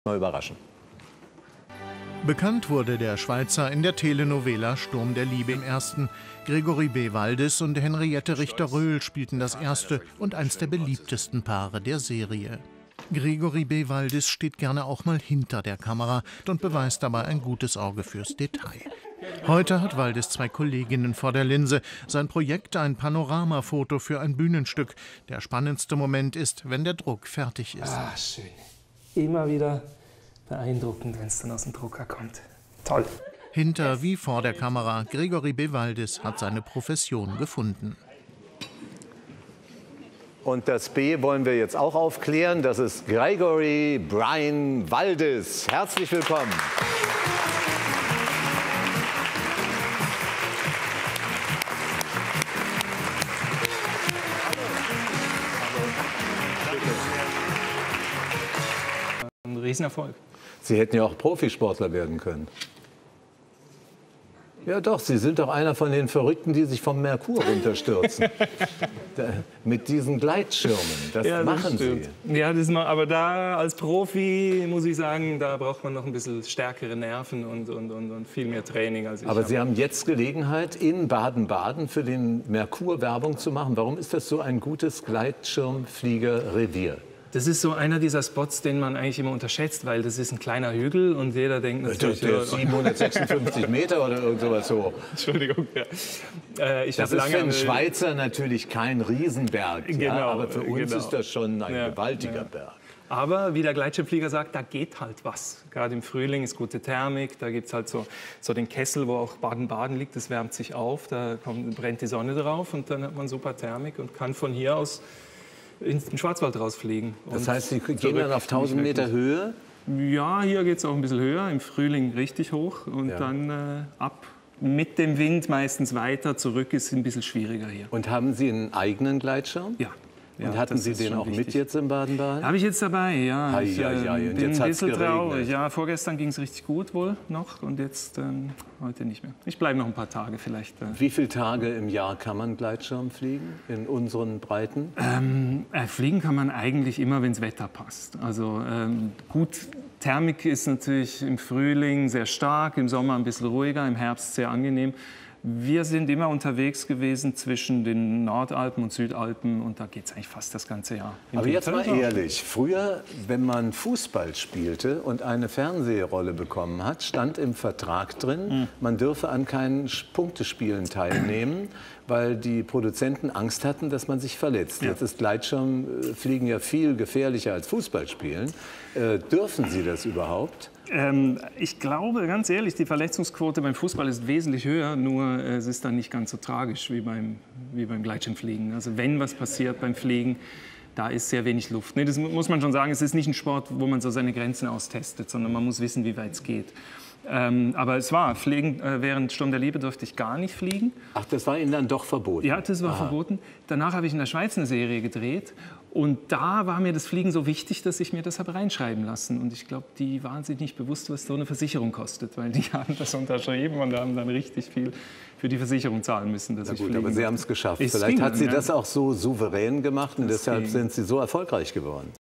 mal überraschen. Bekannt wurde der Schweizer in der Telenovela Sturm der Liebe im Ersten. Gregory B. Waldes und Henriette Richter-Röhl spielten das erste und eins der beliebtesten Paare der Serie. Gregory B. Waldes steht gerne auch mal hinter der Kamera und beweist dabei ein gutes Auge fürs Detail. Heute hat Waldes zwei Kolleginnen vor der Linse. Sein Projekt ein Panoramafoto für ein Bühnenstück. Der spannendste Moment ist, wenn der Druck fertig ist. Ah, schön. Immer wieder beeindruckend, wenn es dann aus dem Drucker kommt. Toll. Hinter wie vor der Kamera, Gregory B. Waldes hat seine Profession gefunden. Und das B wollen wir jetzt auch aufklären. Das ist Gregory Brian Waldes. Herzlich willkommen. Ein Riesenerfolg. Sie hätten ja auch Profisportler werden können. Ja doch, Sie sind doch einer von den Verrückten, die sich vom Merkur runterstürzen. Mit diesen Gleitschirmen, das Ja, machen stimmt. Sie. Ja, aber da als Profi, muss ich sagen, da braucht man noch ein bisschen stärkere Nerven und viel mehr Training als ich. Aber Sie haben jetzt Gelegenheit, in Baden-Baden für den Merkur Werbung zu machen. Warum ist das so ein gutes Gleitschirmfliegerrevier? Das ist so einer dieser Spots, den man eigentlich immer unterschätzt, weil das ist ein kleiner Hügel und jeder denkt natürlich... Der 756 Meter oder irgend sowas so. Entschuldigung, ja. Das ist für einen Schweizer natürlich kein Riesenberg, Genau, ja, aber für uns genau. ist das schon ein Ja, gewaltiger ja. Berg. Aber wie der Gleitschirmflieger sagt, da geht halt was. Gerade im Frühling ist gute Thermik, da gibt es halt so den Kessel, wo auch Baden-Baden liegt, das wärmt sich auf, da brennt die Sonne drauf und dann hat man super Thermik und kann von hier aus in den Schwarzwald rausfliegen. Das heißt, Sie gehen dann auf 1000 Meter Höhe? Ja, hier geht es auch ein bisschen höher, im Frühling richtig hoch und dann ab mit dem Wind meistens weiter, zurück ist ein bisschen schwieriger hier. Und haben Sie einen eigenen Gleitschirm? Ja. Und hatten Sie den auch mit jetzt im Baden-Baden? Habe ich jetzt dabei, ja. Ich und bin jetzt ein hat's bisschen geregnet. traurig. Ja, vorgestern ging es richtig gut wohl noch und jetzt heute nicht mehr. Ich bleibe noch ein paar Tage vielleicht. Wie viele Tage im Jahr kann man Gleitschirm fliegen in unseren Breiten? Fliegen kann man eigentlich immer, wenn das Wetter passt. Also gut, Thermik ist natürlich im Frühling sehr stark, im Sommer ein bisschen ruhiger, im Herbst sehr angenehm. Wir sind immer unterwegs gewesen zwischen den Nordalpen und Südalpen und da geht es eigentlich fast das ganze Jahr. Aber jetzt mal ehrlich, früher, wenn man Fußball spielte und eine Fernsehrolle bekommen hat, stand im Vertrag drin, man dürfe an keinen Punktespielen teilnehmen, weil die Produzenten Angst hatten, dass man sich verletzt. Ja. Jetzt ist Gleitschirmfliegen ja viel gefährlicher als Fußballspielen. Dürfen Sie das überhaupt? Ich glaube, ganz ehrlich, die Verletzungsquote beim Fußball ist wesentlich höher, nur es ist dann nicht ganz so tragisch wie beim Gleitschirmfliegen. Also wenn was passiert beim Fliegen, da ist sehr wenig Luft. Nee, das muss man schon sagen, es ist nicht ein Sport, wo man so seine Grenzen austestet, sondern man muss wissen, wie weit es geht. Aber es war, Fliegen, während Sturm der Liebe durfte ich gar nicht fliegen. Ach, das war Ihnen dann doch verboten? Ja, das war verboten. Danach habe ich in der Schweiz eine Serie gedreht und da war mir das Fliegen so wichtig, dass ich mir das habe reinschreiben lassen. Und ich glaube, die waren sich nicht bewusst, was so eine Versicherung kostet, weil die haben das unterschrieben und haben dann richtig viel für die Versicherung zahlen müssen, dass ich fliegen aber Sie haben es geschafft. Es Vielleicht ging hat Sie dann, ja. das auch so souverän gemacht und deshalb sind Sie so erfolgreich geworden.